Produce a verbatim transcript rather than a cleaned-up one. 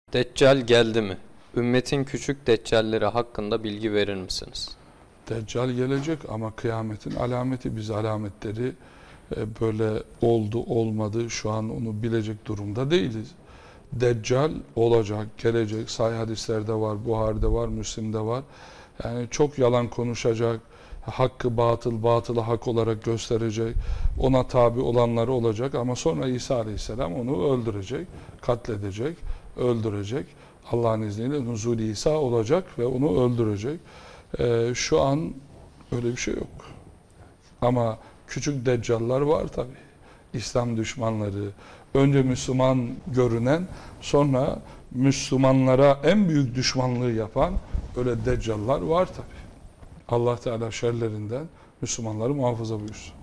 Deccal geldi mi? Ümmetin küçük deccalleri hakkında bilgi verir misiniz? Deccal gelecek ama kıyametin alameti. Biz alametleri e, böyle oldu olmadı şu an onu bilecek durumda değiliz. Deccal olacak, gelecek. Sahih hadislerde var, Buhari'de var, Müslim'de var. Yani çok yalan konuşacak, hakkı batıl, batılı hak olarak gösterecek, ona tabi olanları olacak ama sonra İsa Aleyhisselam onu öldürecek, katledecek, öldürecek. Allah'ın izniyle Nuzul-i İsa olacak ve onu öldürecek. Ee, şu an öyle bir şey yok. Ama küçük deccallar var tabi. İslam düşmanları, önce Müslüman görünen, sonra Müslümanlara en büyük düşmanlığı yapan öyle deccallar var tabi. Allah Teala şerlerinden Müslümanları muhafaza buyursun.